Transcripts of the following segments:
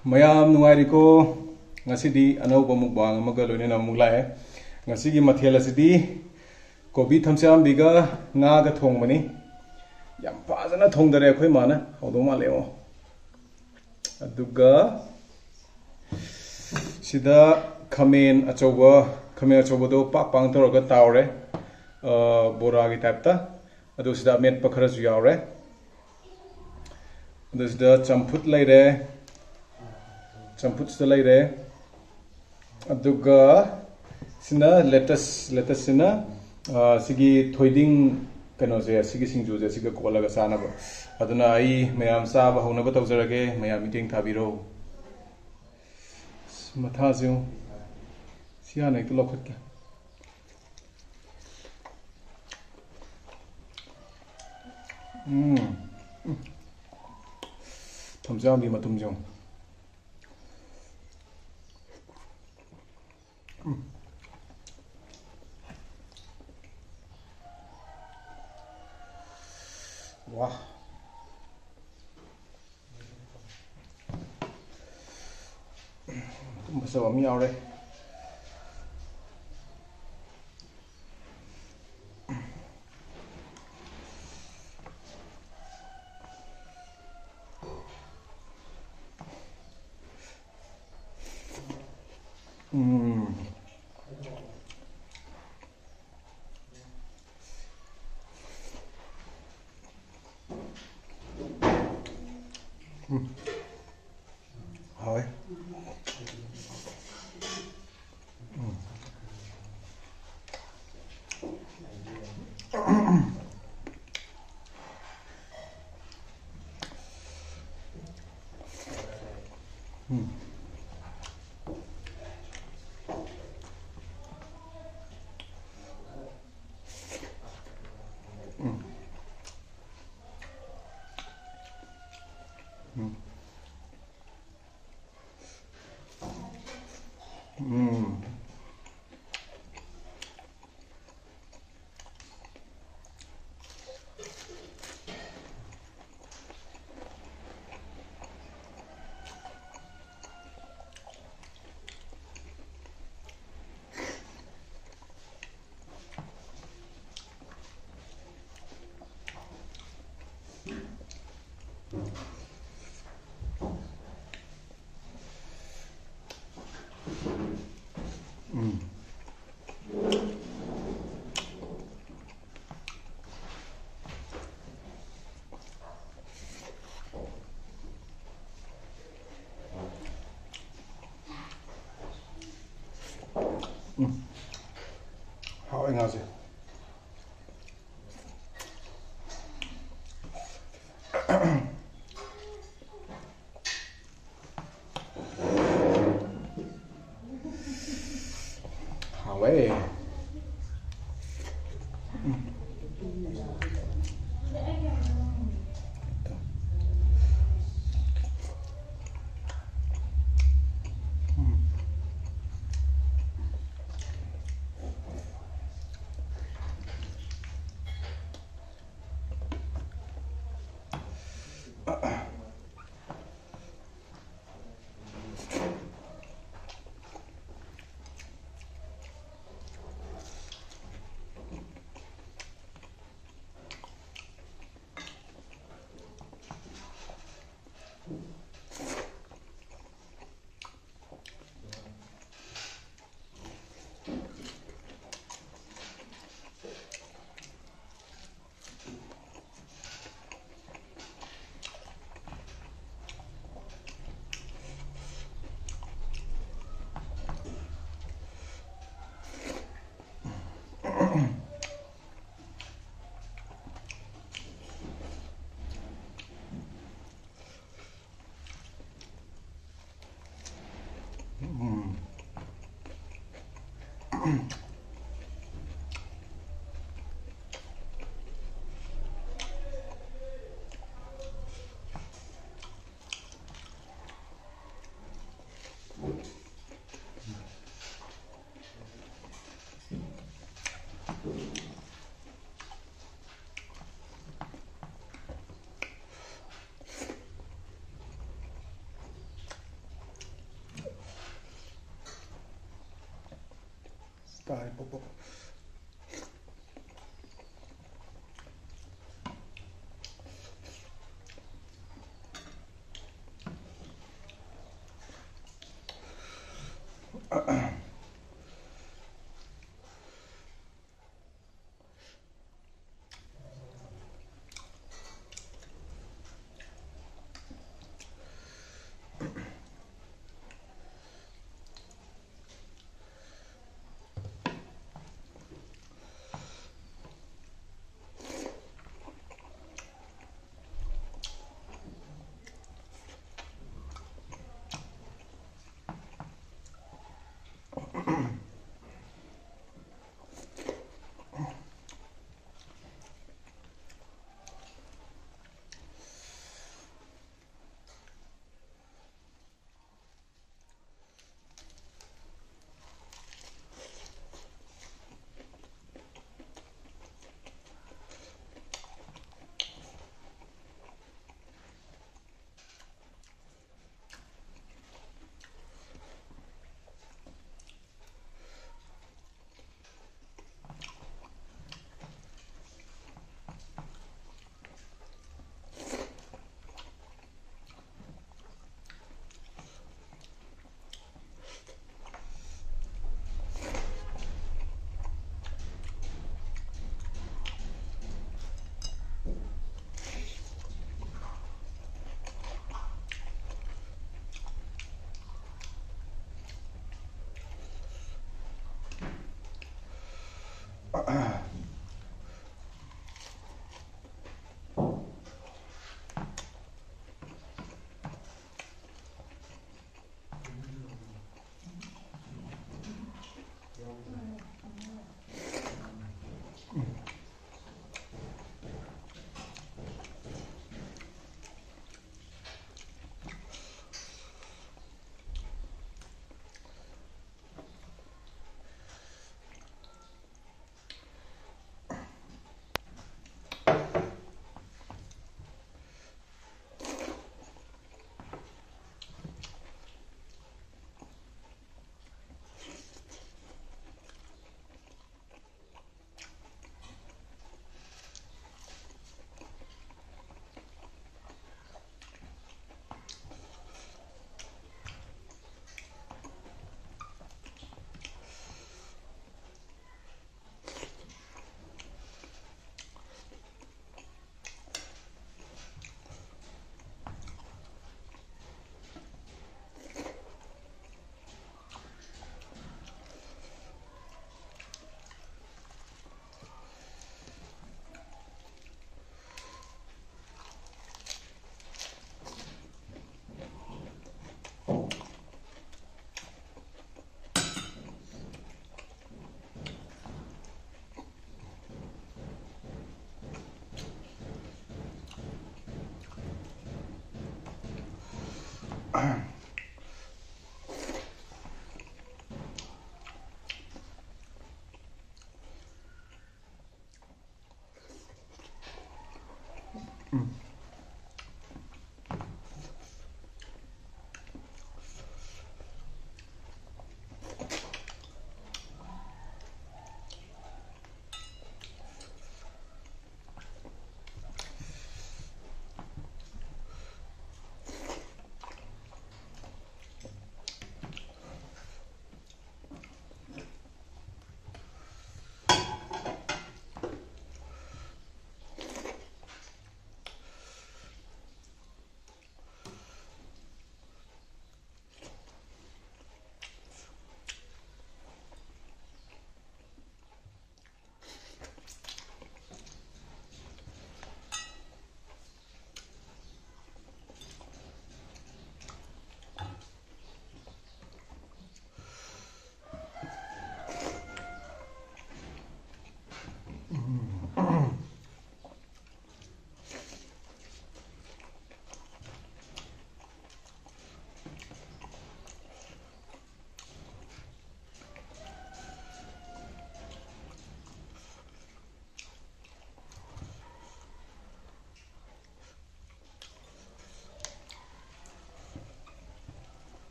Mayam nungairiko ngasidi anauba mukbang amaga loinena amuk lae ngasigi mathel asidi kobi thamsam biga nga ga thongmani yam fazana thongdare akhoi mana hodo ma leo aduga sida khamen achoba do pak pang toroga tawre bora gi type adu sida met pakhara ju yawre adu sida champut laire champut sida laire aduga sina lettuce sina sigi thoiding kano je sigi singju je siga kolaga sanaba aduna ai mayam saba hona ba tawjarage mayam meeting thabiro matha ju sia nei to lokhat ke thamjam bi matum jong Wow. Masa mi aure. Rồi. How anh gì? How ấy? Cài bốc bốc.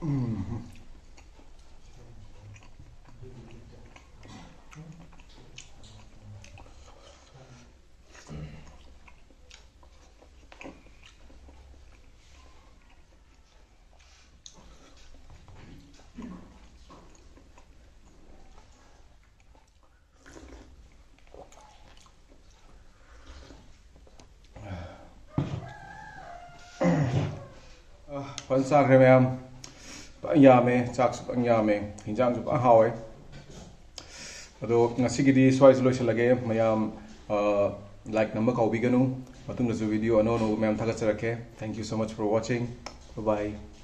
Phần xa khe mẹ em bang ya me chak su bang ya me hinjang su bang hawai ado ngasi gidi swai su loisalage mayam like number ka ubiganu matung na video ano no ma'am thagat sarake. Thank you so much for watching. Bye bye.